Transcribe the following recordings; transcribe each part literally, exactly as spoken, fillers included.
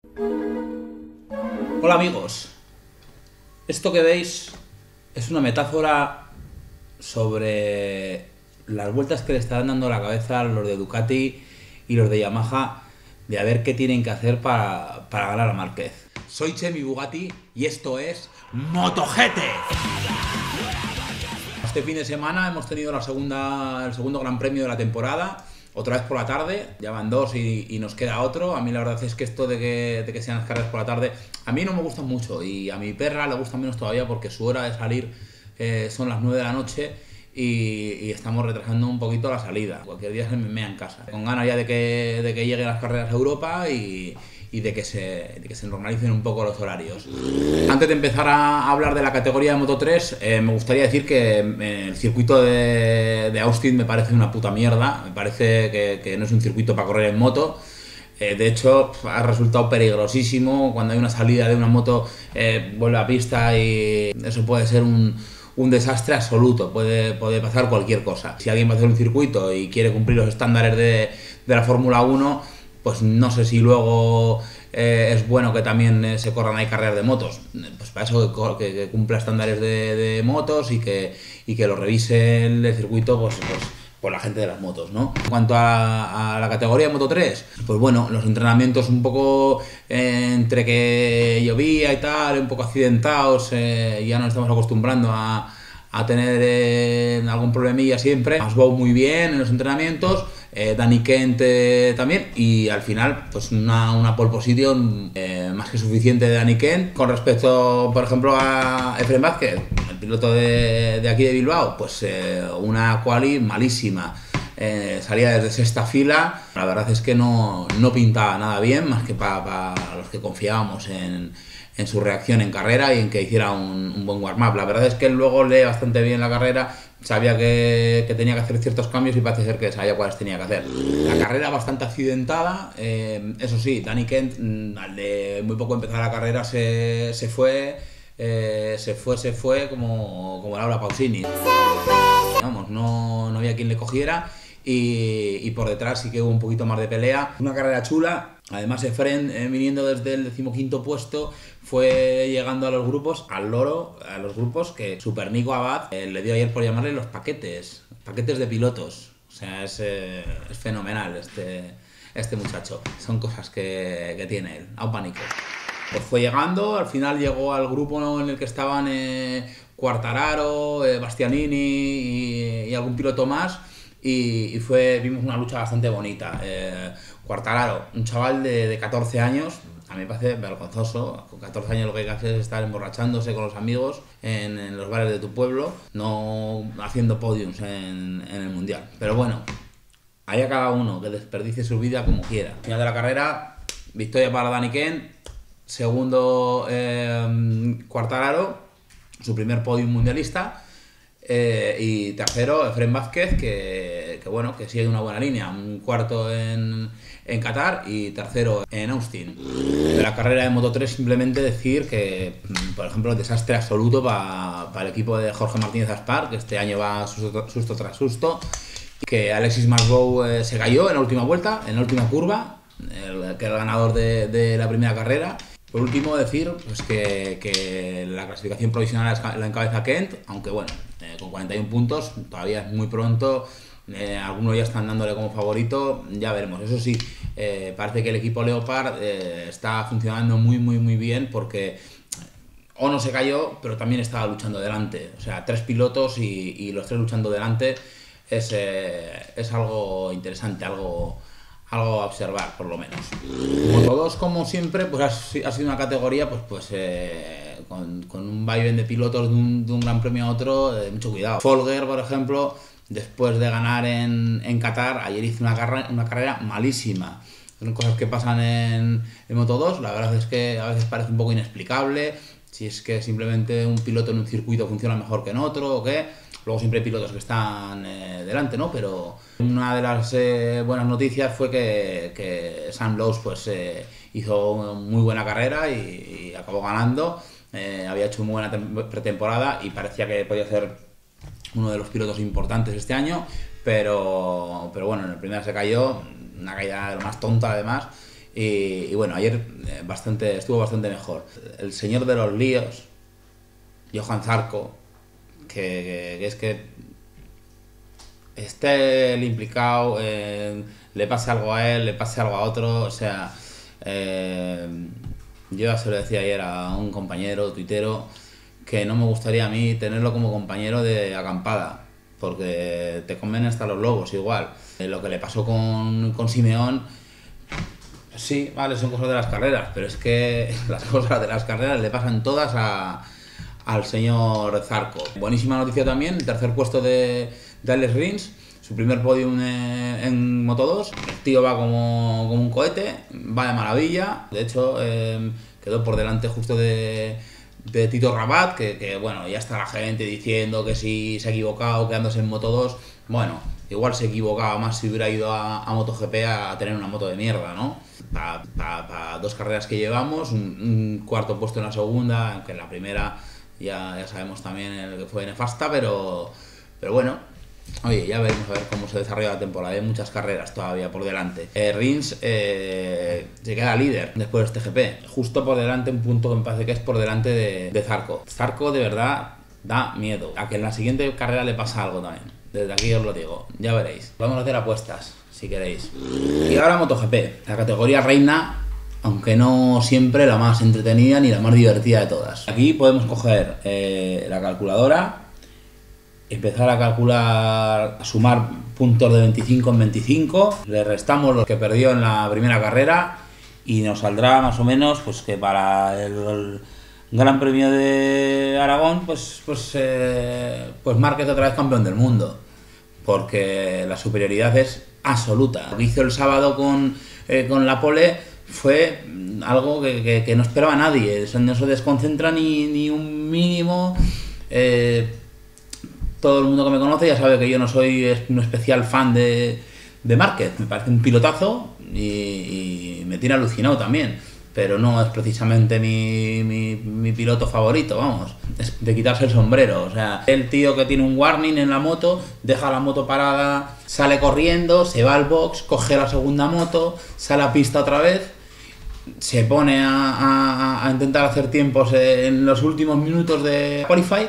Hola amigos, esto que veis es una metáfora sobre las vueltas que le están dando la cabeza a los de Ducati y los de Yamaha de a ver qué tienen que hacer para, para ganar a Márquez. Soy Chemi Bugatti y esto es MotoGT. Este fin de semana hemos tenido la segunda, el segundo gran premio de la temporada. Otra vez por la tarde, ya van dos y, y nos queda otro. A mí la verdad es que esto de que, de que sean las carreras por la tarde, a mí no me gusta mucho y a mi perra le gusta menos todavía porque su hora de salir eh, son las nueve de la noche y, y estamos retrasando un poquito la salida. Cualquier día se me mea en casa. Con ganas ya de que, de que lleguen las carreras a Europa y, y de, que se, de que se normalicen un poco los horarios. Antes de empezar a hablar de la categoría de Moto tres, eh, me gustaría decir que el circuito de, de Austin me parece una puta mierda. Me parece que, que no es un circuito para correr en moto. Eh, de hecho, ha resultado peligrosísimo. Cuando hay una salida de una moto, eh, vuelve a pista y eso puede ser un, un desastre absoluto. Puede, puede pasar cualquier cosa. Si alguien va a hacer un circuito y quiere cumplir los estándares de, de la Fórmula uno, pues no sé si luego eh, es bueno que también eh, se corran ahí carreras de motos. Pues para eso que, que cumpla estándares de, de motos y que, y que lo revise el, el circuito pues, pues, por la gente de las motos, ¿no? En cuanto a, a la categoría de Moto tres, pues bueno, los entrenamientos un poco eh, entre que llovía y tal, un poco accidentados, eh, ya nos estamos acostumbrando a, a tener eh, algún problemilla siempre. Asbow muy bien en los entrenamientos, eh, Danny Kent eh, también, y al final pues una, una pole position eh, más que suficiente de Danny Kent. Con respecto, por ejemplo, a Efren Vázquez, el piloto de, de aquí de Bilbao, pues eh, una quali malísima. Eh, salía desde sexta fila, la verdad es que no, no pintaba nada bien, más que para pa los que confiábamos en, en su reacción en carrera y en que hiciera un, un buen warm-up. La verdad es que él luego lee bastante bien la carrera, sabía que, que tenía que hacer ciertos cambios y parece ser que sabía cuáles tenía que hacer. La carrera bastante accidentada, eh, eso sí, Danny Kent al de muy poco empezar la carrera se, se fue, eh, se fue, se fue como, como Laura Pausini. Vamos, no, no había quien le cogiera. Y, y por detrás sí que hubo un poquito más de pelea. Una carrera chula. Además, Efren, eh, viniendo desde el decimoquinto puesto, fue llegando a los grupos, al loro, a los grupos que Super Nico Abad eh, le dio ayer por llamarle los paquetes, paquetes de pilotos. O sea, es, eh, es fenomenal este, este muchacho. Son cosas que, que tiene él. Aupa Nico. Pues fue llegando, al final llegó al grupo en el que estaban eh, Quartararo, eh, Bastianini y, y algún piloto más. Y, y fue, vimos una lucha bastante bonita. Eh, Quartararo, un chaval de, de catorce años, a mí me parece vergonzoso. Con catorce años lo que hay que hacer es estar emborrachándose con los amigos en, en los bares de tu pueblo, no haciendo podiums en, en el mundial. Pero bueno, haya cada uno que desperdicie su vida como quiera. Al final de la carrera, victoria para Danny Kent, segundo eh, Quartararo, su primer podium mundialista. Eh, y tercero, Efren Vázquez, que, que bueno, que sigue una buena línea. Un cuarto en, en Qatar y tercero en Austin. De la carrera de Moto tres, simplemente decir que, por ejemplo, desastre absoluto para pa el equipo de Jorge Martínez Aspar, que este año va susto, susto tras susto. Que Alexis Masbow eh, se cayó en la última vuelta, en la última curva, el, que era el ganador de, de la primera carrera. Por último, decir pues, que, que la clasificación provisional la encabeza Kent, aunque bueno, eh, con cuarenta y un puntos, todavía es muy pronto, eh, algunos ya están dándole como favorito, ya veremos. Eso sí, eh, parece que el equipo Leopard eh, está funcionando muy muy muy bien porque o no se cayó, pero también estaba luchando delante. O sea, tres pilotos y, y los tres luchando delante es, eh, es algo interesante, algo... algo a observar, por lo menos. Moto dos, como siempre, pues ha, ha sido una categoría pues, pues eh, con, con un vaivén de pilotos de un, de un gran premio a otro, de mucho cuidado. Folger, por ejemplo, después de ganar en, en Qatar, ayer hizo una, carrera, una carrera malísima. Son cosas que pasan en, en Moto dos, la verdad es que a veces parece un poco inexplicable, si es que simplemente un piloto en un circuito funciona mejor que en otro o qué. Luego siempre hay pilotos que están eh, delante, ¿no? Pero una de las eh, buenas noticias fue que, que Sam Lowe pues, eh, hizo una muy buena carrera y, y acabó ganando. Eh, había hecho muy buena pretemporada y parecía que podía ser uno de los pilotos importantes este año, pero, pero bueno, en el primero se cayó, una caída de lo más tonta además, Y, y bueno, ayer eh, bastante, estuvo bastante mejor. El señor de los líos, Johan Zarco, que, que, que es que esté el implicado, eh, le pase algo a él, le pase algo a otro, o sea, eh, yo ya se lo decía ayer a un compañero tuitero que no me gustaría a mí tenerlo como compañero de acampada, porque te comen hasta los lobos igual. Eh, lo que le pasó con, con Simeón, sí, vale, son cosas de las carreras, pero es que las cosas de las carreras le pasan todas a, al señor Zarco. Buenísima noticia también, el tercer puesto de, de Alex Rins, su primer podium en, en Moto dos. El tío va como, como un cohete, va de maravilla. De hecho, eh, quedó por delante justo de, de Tito Rabat, que, que bueno, ya está la gente diciendo que si se ha equivocado quedándose en Moto dos. Bueno, igual se equivocaba más si hubiera ido a, a MotoGP a tener una moto de mierda, ¿no? Para pa, pa dos carreras que llevamos, un, un cuarto puesto en la segunda, aunque en la primera ya, ya sabemos también el que fue nefasta, pero, pero bueno. Oye, ya veremos a ver cómo se desarrolla la temporada. Hay muchas carreras todavía por delante. Eh, Rins eh, se queda líder después de este G P. Justo por delante, un punto que me parece que es por delante de, de Zarco. Zarco de verdad da miedo. A que en la siguiente carrera le pasa algo también. Desde aquí os lo digo. Ya veréis. Vamos a hacer apuestas, si queréis. Y ahora MotoGP. La categoría reina, aunque no siempre la más entretenida ni la más divertida de todas. Aquí podemos coger eh, la calculadora, empezar a calcular, a sumar puntos de veinticinco en veinticinco, le restamos los que perdió en la primera carrera y nos saldrá más o menos pues que para el, el Gran Premio de Aragón pues, pues, eh, pues Márquez otra vez campeón del mundo, porque la superioridad es absoluta. Lo que hizo el sábado con, eh, con la pole fue algo que, que, que no esperaba nadie, eso no se desconcentra ni, ni un mínimo. eh, Todo el mundo que me conoce ya sabe que yo no soy un especial fan de, de Márquez. Me parece un pilotazo y, y me tiene alucinado también. Pero no es precisamente mi, mi, mi piloto favorito, vamos. Es de quitarse el sombrero. O sea, el tío que tiene un warning en la moto, deja la moto parada, sale corriendo, se va al box, coge la segunda moto, sale a pista otra vez, se pone a, a, a intentar hacer tiempos en los últimos minutos de Qualify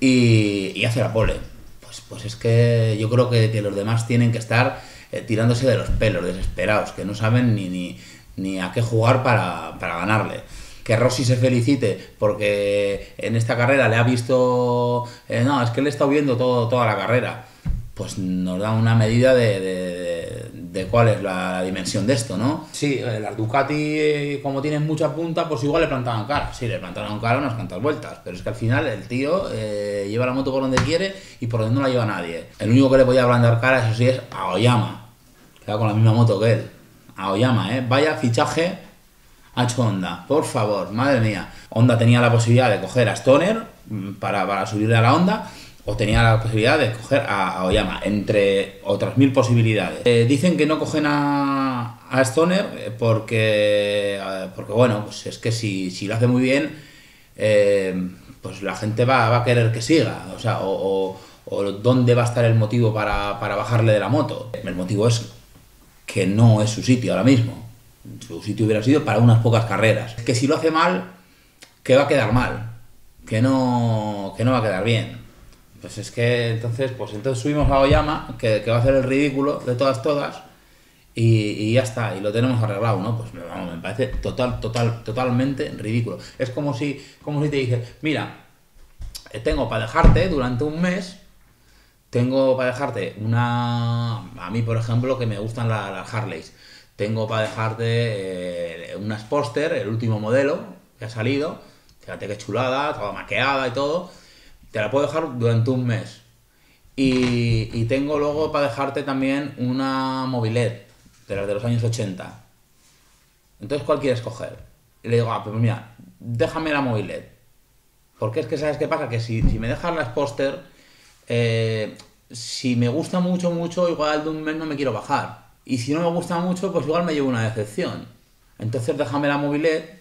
Y, y hace la pole. Pues, pues es que yo creo que, que los demás tienen que estar eh, tirándose de los pelos, desesperados, que no saben ni, ni, ni a qué jugar para, para ganarle. Que Rossi se felicite porque en esta carrera le ha visto... Eh, no, es que le he estado viendo todo, toda la carrera. Pues nos da una medida de, de, de cuál es la, la dimensión de esto, ¿no? Sí, las Ducati, como tienen mucha punta, pues igual le plantaban cara. Sí, le plantaron cara unas cuantas vueltas, pero es que al final el tío eh, lleva la moto por donde quiere y por donde no la lleva nadie. El único que le podía plantar cara, eso sí, es Aoyama, que va con la misma moto que él. Aoyama, ¿eh? Vaya fichaje ha hecho Honda, por favor, madre mía. Honda tenía la posibilidad de coger a Stoner para, para subirle a la Honda, o tenía la posibilidad de coger a, a Oyama, entre otras mil posibilidades. Eh, dicen que no cogen a, a Stoner porque, porque, bueno, pues es que si, si lo hace muy bien, eh, pues la gente va, va a querer que siga, o sea, o, o, o dónde va a estar el motivo para, para bajarle de la moto. El motivo es que no es su sitio ahora mismo. Su sitio hubiera sido para unas pocas carreras. Que si lo hace mal, que va a quedar mal, que no, que no va a quedar bien. Pues es que entonces, pues entonces subimos a Oyama, que, que va a hacer el ridículo de todas todas, y, y ya está, y lo tenemos arreglado, ¿no? Pues vamos, me parece total, total, totalmente ridículo. Es como si, como si te dices, mira, tengo para dejarte durante un mes, tengo para dejarte una... A mí, por ejemplo, que me gustan la, las Harleys, tengo para dejarte eh, una Sportster, el último modelo que ha salido, fíjate qué chulada, toda maqueada y todo. Te la puedo dejar durante un mes. Y, y tengo luego para dejarte también una Mobilet, de las de los años ochenta. Entonces, ¿cuál quieres coger? Y le digo, ah, pues mira, déjame la Mobilet. Porque es que, ¿sabes qué pasa? Que si, si me dejas la Sportster, eh, si me gusta mucho, mucho, igual de un mes no me quiero bajar. Y si no me gusta mucho, pues igual me llevo una decepción. Entonces, déjame la Mobilet,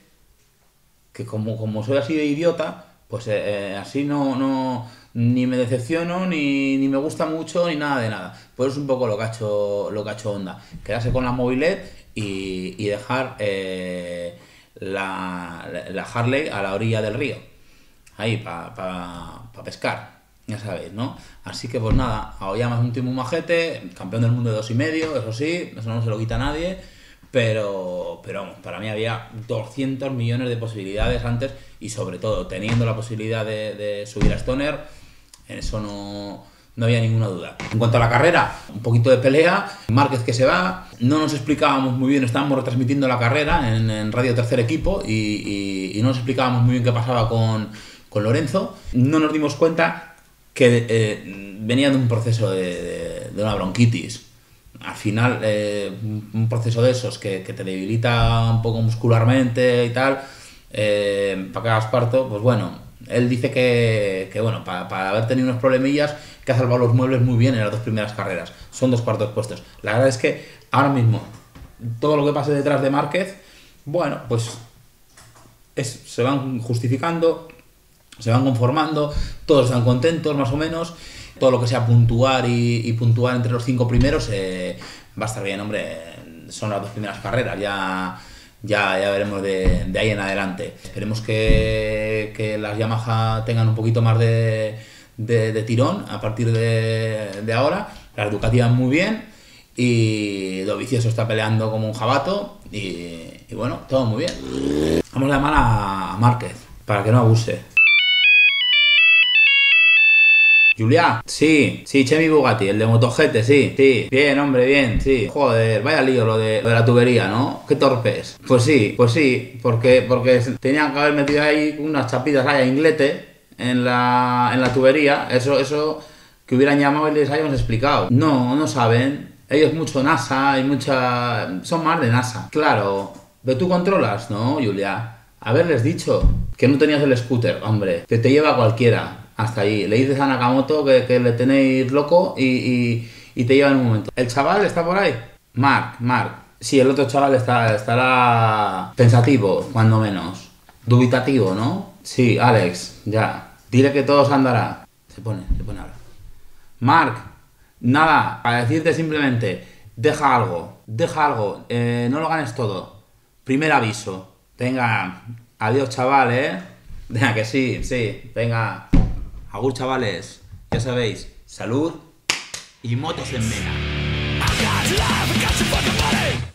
que como, como soy así de idiota, pues eh, así no, no ni me decepciono, ni, ni me gusta mucho, ni nada de nada. Pues es un poco lo que ha hecho, lo que ha hecho Honda. Quedarse con la Mobilet y, y dejar eh, la, la Harley a la orilla del río, ahí para pa, pa pescar, ya sabéis, ¿no? Así que pues nada, Aoyama es un tío muy majete, campeón del mundo de dos y medio, eso sí, eso no se lo quita a nadie, pero, pero vamos, para mí había doscientos millones de posibilidades antes, y sobre todo teniendo la posibilidad de, de subir a Stoner, en eso no, no había ninguna duda. En cuanto a la carrera, un poquito de pelea, Márquez que se va, no nos explicábamos muy bien, estábamos retransmitiendo la carrera en, en Radio Tercer Equipo y, y, y no nos explicábamos muy bien qué pasaba con, con Lorenzo, no nos dimos cuenta que eh, venía de un proceso de, de, de una bronquitis. Al final, eh, un proceso de esos que, que te debilita un poco muscularmente y tal, eh, para que hagas parto, pues bueno, él dice que, que bueno, para, para haber tenido unos problemillas, que ha salvado los muebles muy bien en las dos primeras carreras. Son dos cuartos puestos. La verdad es que ahora mismo, todo lo que pase detrás de Márquez, bueno, pues es, se van justificando, se van conformando, todos están contentos más o menos. Todo lo que sea puntuar y, y puntuar entre los cinco primeros eh, va a estar bien, hombre. Son las dos primeras carreras, ya, ya, ya veremos de, de ahí en adelante. Esperemos que, que las Yamaha tengan un poquito más de, de, de tirón a partir de, de ahora. Las Ducati van muy bien y Dovizioso está peleando como un jabato y, y bueno, todo muy bien. Vamos a llamar a Márquez para que no abuse. Juliá, sí, sí, Chemi Bugatti, el de Motogete, sí, sí, bien, hombre, bien, sí. Joder, vaya lío lo de, lo de la tubería, ¿no? Qué torpes. Pues sí, pues sí, porque, porque tenían que haber metido ahí unas chapitas ahí a inglete en la, en la tubería, eso, eso que hubieran llamado y les hayamos explicado. No, no saben, ellos mucho NASA y mucha... son más de NASA. Claro, pero tú controlas, ¿no, Juliá? Haberles dicho que no tenías el scooter, hombre, que te lleva cualquiera. Hasta ahí, le dices a Nakamoto que, que le tenéis loco y, y, y te lleva en un momento. ¿El chaval está por ahí? Mark, Mark. Sí, el otro chaval está, estará pensativo, cuando menos. Dubitativo, ¿no? Sí, Alex, ya. Dile que todo se andará. Se pone, se pone a hablar. Mark, nada, para decirte simplemente, deja algo, deja algo, eh, no lo ganes todo. Primer aviso. Venga, adiós chaval, ¿eh? Venga, que sí, sí, venga. Agur chavales, ya sabéis, salud y motos en vena.